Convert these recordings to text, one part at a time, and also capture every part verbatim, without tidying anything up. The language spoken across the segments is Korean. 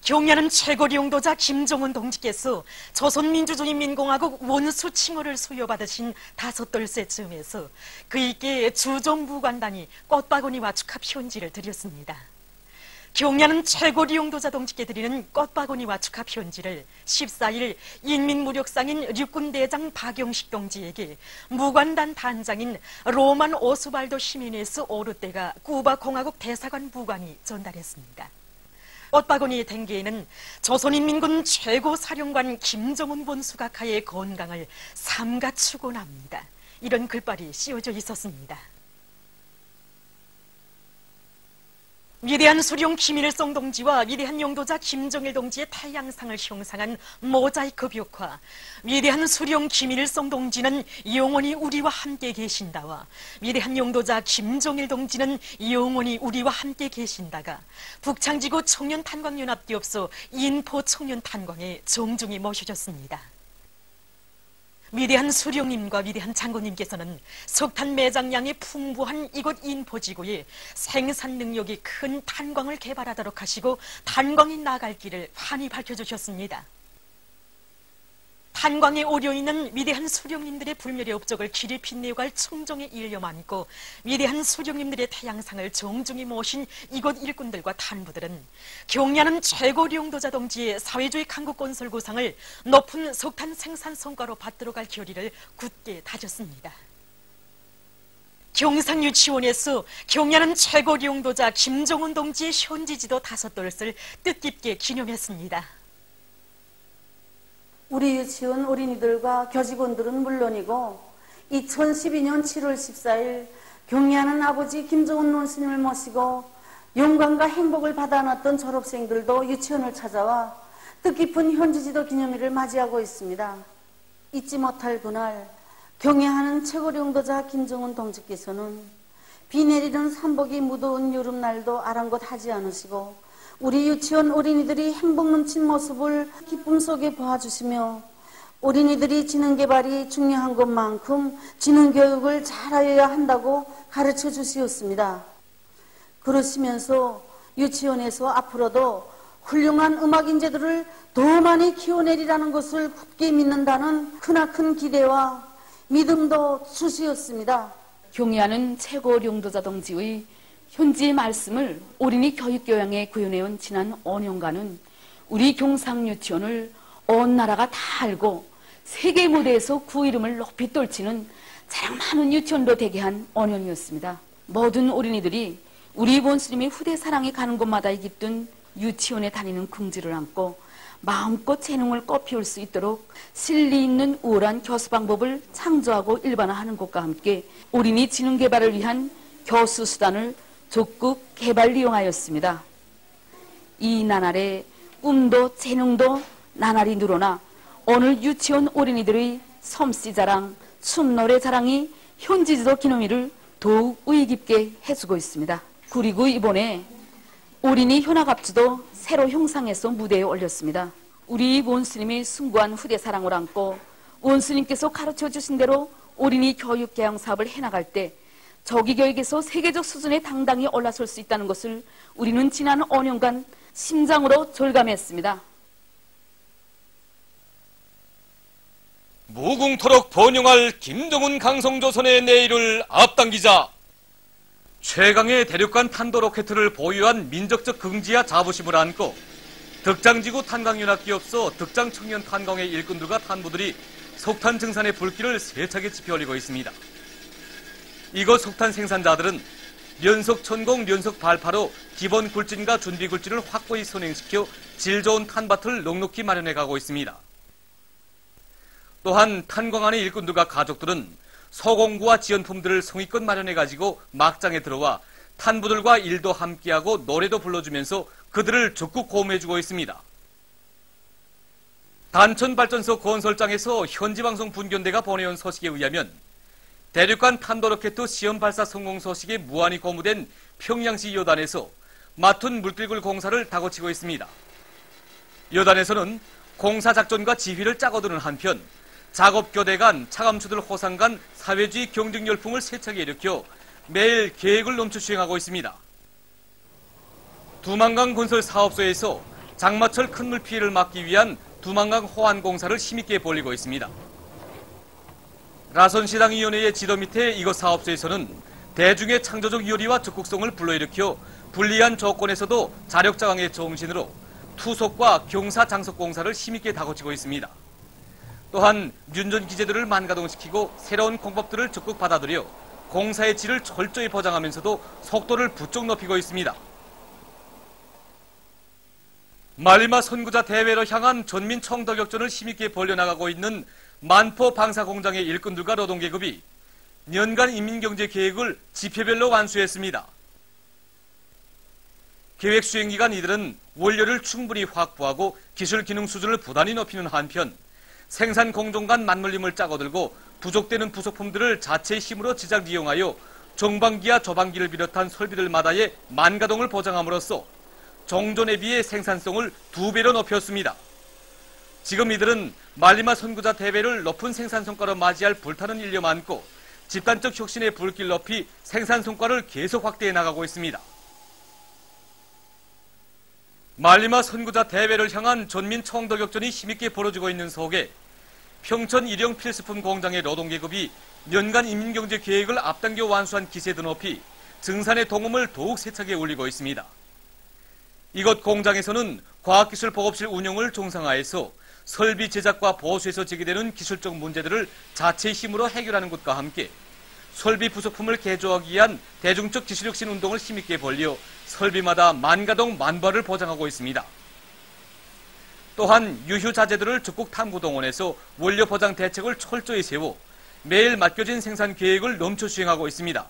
경야는 최고리 용도자 김정은 동지께서 조선민주주의민공화국 원수 칭호를 수여받으신 다섯돌세 즈음에서 그에게 주종무관단이 꽃바구니와 축하 편지를 드렸습니다. 경야는 최고리 용도자 동지께 드리는 꽃바구니와 축하 편지를 십사일 인민무력상인 육군대장 박용식 동지에게 무관단 단장인 로만 오스발도 시미네스 오르테가 쿠바 공화국 대사관 무관이 전달했습니다. 꽃바구니 댕기에는 조선인민군 최고사령관 김정은 원수각하의 건강을 삼가 축원합니다. 이런 글발이 씌워져 있었습니다. 위대한 수령 김일성 동지와 위대한 용도자 김정일 동지의 태양상을 형상한 모자이크 벽화, 위대한 수령 김일성 동지는 영원히 우리와 함께 계신다와 위대한 용도자 김정일 동지는 영원히 우리와 함께 계신다가 북창지구 청년탄광연합기업소 인포 청년탄광에 정중히 모셔졌습니다. 위대한 수령님과 위대한 장군님께서는 석탄 매장량이 풍부한 이곳 인포지구에 생산 능력이 큰 탄광을 개발하도록 하시고 탄광이 나갈 길을 환히 밝혀주셨습니다. 탄광에 오려있는 위대한 수령님들의 불멸의 업적을 길이 빛내어갈 청정에 일념 안고 위대한 수령님들의 태양상을 정중히 모신 이곳 일꾼들과 탄부들은 경야는 최고리 용도자 동지의 사회주의 강국건설 구상을 높은 석탄 생산 성과로 받들어 갈 결의를 굳게 다졌습니다. 경상유치원에서 경야는 최고리 용도자 김정은 동지의 현지지도 다섯돌을 뜻깊게 기념했습니다. 우리 유치원 어린이들과 교직원들은 물론이고 이천십이년 칠월 십사일 경야하는 아버지 김정은 원수님을 모시고 영광과 행복을 받아놨던 졸업생들도 유치원을 찾아와 뜻깊은 현지지도 기념일을 맞이하고 있습니다. 잊지 못할 그날 경야하는 최고리 용도자 김정은 동지께서는 비 내리는 삼복이 무더운 여름날도 아랑곳 하지 않으시고 우리 유치원 어린이들이 행복 넘친 모습을 기쁨 속에 보아주시며 어린이들이 지능개발이 중요한 것만큼 지능교육을 잘하여야 한다고 가르쳐 주시었습니다. 그러시면서 유치원에서 앞으로도 훌륭한 음악 인재들을 더 많이 키워내리라는 것을 굳게 믿는다는 크나큰 기대와 믿음도 주시었습니다. 경야하는 최고리 용도자 동지의 현지의 말씀을 어린이 교육교양에 구현해온 지난 오 년간은 우리 경상유치원을 온 나라가 다 알고 세계 무대에서 그 이름을 높이 떨치는 자랑 많은 유치원도 되게 한 오 년이었습니다. 모든 어린이들이 우리 원수님의 후대 사랑이 가는 곳마다 깃든 유치원에 다니는 긍지를 안고 마음껏 재능을 꽃피울 수 있도록 실리 있는 우월한 교수 방법을 창조하고 일반화하는 것과 함께 어린이 지능 개발을 위한 교수 수단을 적극 개발 이용하였습니다. 이 나날에 꿈도 재능도 나날이 늘어나 오늘 유치원 어린이들의 솜씨 자랑, 춤 노래 자랑이 현지지도 기념일을 더욱 의의 깊게 해주고 있습니다. 그리고 이번에 어린이 현악합주도 새로 형상해서 무대에 올렸습니다. 우리 원수님이 숭고한 후대 사랑을 안고 원수님께서 가르쳐 주신 대로 어린이 교육 개양 사업을 해나갈 때 조기교육에서 세계적 수준에 당당히 올라설 수 있다는 것을 우리는 지난 오 년간 심장으로 절감했습니다. 무궁토록 번영할 김정은 강성조선의 내일을 앞당기자 최강의 대륙간 탄도 로켓을 보유한 민족적 긍지와 자부심을 안고 덕장지구 탄광연합기업소 덕장청년탄광의 일꾼들과 탄부들이 석탄 증산의 불길을 세차게 지펴 올리고 있습니다. 이곳 석탄 생산자들은 연속 천공, 연속 발파로 기본 굴진과 준비 굴진을 확고히 선행시켜 질 좋은 탄밭을 넉넉히 마련해 가고 있습니다. 또한 탄광안의 일꾼들과 가족들은 소공구와 지연품들을 성의껏 마련해 가지고 막장에 들어와 탄부들과 일도 함께하고 노래도 불러주면서 그들을 적극 고음해주고 있습니다. 단천발전소 건설장에서 현지방송 분견대가 보내온 소식에 의하면 대륙간 탄도로켓 시험 발사 성공 소식에 무한히 고무된 평양시 여단에서 맡은 물길굴 공사를 다고치고 있습니다. 여단에서는 공사 작전과 지휘를 짜고드는 한편 작업교대 간, 차감추들 호상 간 사회주의 경쟁 열풍을 세차게 일으켜 매일 계획을 넘쳐 수행하고 있습니다. 두만강 건설 사업소에서 장마철 큰 물 피해를 막기 위한 두만강 호안 공사를 힘있게 벌이고 있습니다. 라선시당위원회의 지도 밑에 이곳 사업소에서는 대중의 창조적 요리와 적극성을 불러일으켜 불리한 조건에서도 자력자강의 정신으로 투속과 경사 장석 공사를 힘있게 다궈지고 있습니다. 또한 윤전 기제들을 만가동시키고 새로운 공법들을 적극 받아들여 공사의 질을 철저히 보장하면서도 속도를 부쩍 높이고 있습니다. 말리마 선구자 대회로 향한 전민 청덕역전을 힘있게 벌려나가고 있는 만포 방사공장의 일꾼들과 노동계급이 년간 인민경제 계획을 지표별로 완수했습니다. 계획 수행기간 이들은 원료를 충분히 확보하고 기술 기능 수준을 부단히 높이는 한편 생산 공정 간 맞물림을 짜고들고 부족되는 부속품들을 자체의 힘으로 제작 이용하여 정방기와 조방기를 비롯한 설비들마다의 만가동을 보장함으로써 정존에 비해 생산성을 두 배로 높였습니다. 지금 이들은 말리마 선구자 대회를 높은 생산 성과로 맞이할 불타는 일념 안고 집단적 혁신의 불길 높이 생산 성과를 계속 확대해 나가고 있습니다. 말리마 선구자 대회를 향한 전민 청덕역전이 힘있게 벌어지고 있는 속에 평천 일용 필수품 공장의 노동계급이 년간 인민경제 계획을 앞당겨 완수한 기세도 높이 증산의 동음을 더욱 세차게 울리고 있습니다. 이곳 공장에서는 과학기술 보급실 운영을 정상화해서 설비 제작과 보수에서 제기되는 기술적 문제들을 자체의 힘으로 해결하는 것과 함께 설비 부속품을 개조하기 위한 대중적 기술혁신 운동을 힘있게 벌려 설비마다 만가동 만발을 보장하고 있습니다. 또한 유휴자재들을 적극 탐구 동원해서 원료 보장 대책을 철저히 세워 매일 맡겨진 생산 계획을 넘쳐 수행하고 있습니다.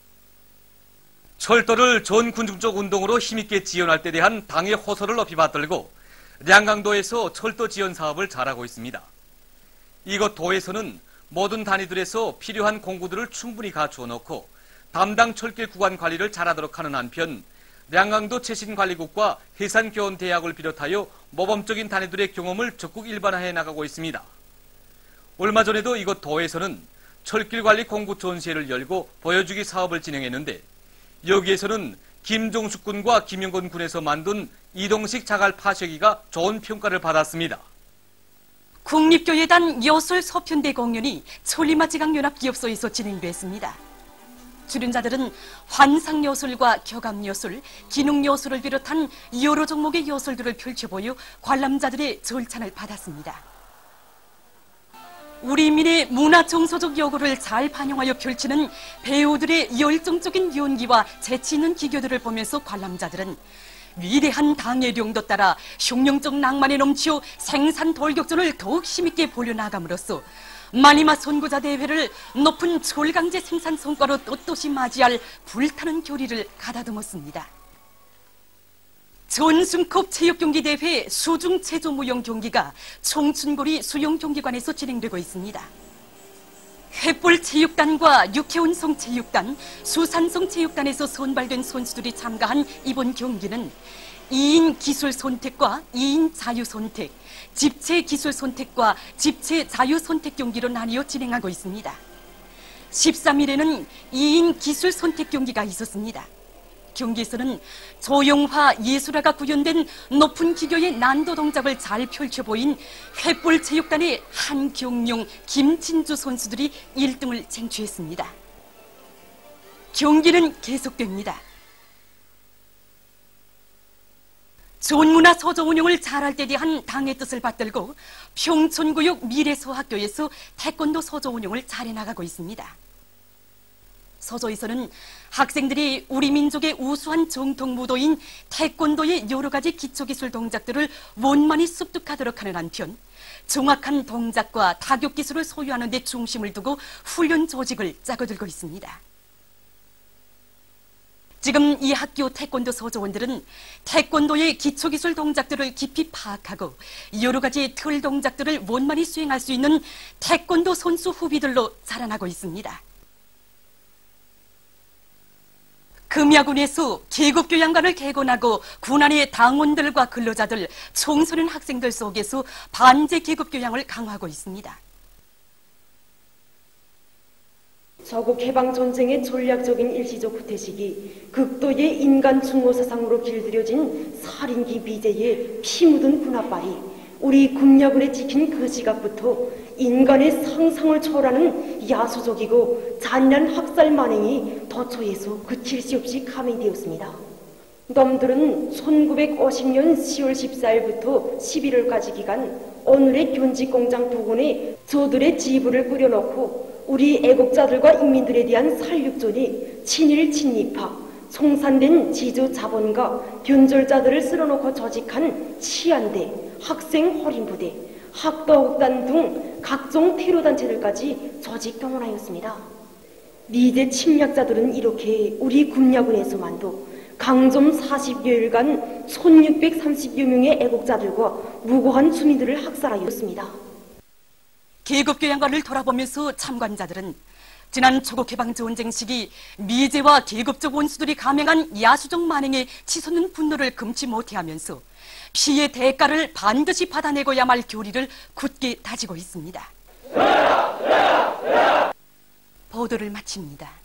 철도를 전 군중적 운동으로 힘있게 지원할 때 대한 당의 호소를 높이 받들고 량강도에서 철도 지원 사업을 잘하고 있습니다. 이곳 도에서는 모든 단위들에서 필요한 공구들을 충분히 갖추어 놓고 담당 철길 구간 관리를 잘하도록 하는 한편 량강도 최신관리국과 해산교원대학을 비롯하여 모범적인 단위들의 경험을 적극 일반화해 나가고 있습니다. 얼마 전에도 이곳 도에서는 철길관리 공구 전시회를 열고 보여주기 사업을 진행했는데 여기에서는 김종숙 군과 김영건 군에서 만든 이동식 자갈 파쇄기가 좋은 평가를 받았습니다. 국립교회단 여술 서편대 공연이 천리마지강연합기업소에서 진행됐습니다. 출연자들은 환상여술과 격암여술, 기능여술을 비롯한 여러 종목의 여술들을 펼쳐보여 관람자들의 절찬을 받았습니다. 우리 민의 문화정서적 요구를 잘 반영하여 펼치는 배우들의 열정적인 연기와 재치 있는 기교들을 보면서 관람자들은 위대한 당의 령도 따라 흉령적 낭만에 넘치어 생산 돌격전을 더욱 힘있게 벌여나감으로써 말리마 선구자 대회를 높은 철강제 생산 성과로 떳떳이 맞이할 불타는 교리를 가다듬었습니다. 전순컵 체육경기대회 수중체조무용 경기가 청춘고리 수영경기관에서 진행되고 있습니다. 횃불체육단과 육해운성체육단, 수산성체육단에서 선발된 선수들이 참가한 이번 경기는 이인 기술 선택과 이인 자유 선택, 집체 기술 선택과 집체 자유 선택 경기로 나뉘어 진행하고 있습니다. 십삼 일에는 이인 기술 선택 경기가 있었습니다. 경기에서는 조용화 예술화가 구현된 높은 기교의 난도 동작을 잘 펼쳐 보인 횃불체육단의 한경용, 김진주 선수들이 일 등을 쟁취했습니다. 경기는 계속됩니다. 전문화 서조 운영을 잘할 때 대한 당의 뜻을 받들고 평촌구역 미래서학교에서 태권도 서조 운영을 잘해나가고 있습니다. 서조에서는 학생들이 우리 민족의 우수한 정통 무도인 태권도의 여러 가지 기초기술 동작들을 원만히 습득하도록 하는 한편 정확한 동작과 타격기술을 소유하는 데 중심을 두고 훈련 조직을 짜고들고 있습니다. 지금 이 학교 태권도 서조원들은 태권도의 기초기술 동작들을 깊이 파악하고 여러 가지 틀 동작들을 원만히 수행할 수 있는 태권도 선수 후비들로 자라나고 있습니다. 금야군에서 계급교양관을 개건하고 군안의 당원들과 근로자들, 청소년 학생들 속에서 반제 계급교양을 강화하고 있습니다. 저국 해방 전쟁의 전략적인 일시적 후퇴식이 극도의 인간 증오 사상으로 길들여진 살인기 미제의 피 묻은 군합발이 우리 국야군에 찍힌 그 시각부터 인간의 상상을 초월하는 야수적이고 잔인한 학살 만행이 도처에서 그칠 수 없이 감행되었습니다. 놈들은 천구백오십 년 시월 십사일부터 십일월까지 기간 오늘의 견직공장 부근에 저들의 지부를 꾸려놓고 우리 애국자들과 인민들에 대한 살육전이 친일 친입파, 송산된 지주 자본가 변절자들을 쓸어놓고 조직한 치안대, 학생 호린부대, 학도극단 등 각종 테러단체들까지 조직 동원하였습니다. 미제 침략자들은 이렇게 우리 군야군에서만도 강점 사십여일간 천육백삼십여 명의 애국자들과 무고한 주민들을 학살하였습니다. 계급교양관을 돌아보면서 참관자들은 지난 조국해방전쟁 시기 미제와 계급적 원수들이 감행한 야수적 만행에 치솟는 분노를 금치 못해하면서 피해의 대가를 반드시 받아내고야 말 교리를 굳게 다지고 있습니다. 보도를 마칩니다.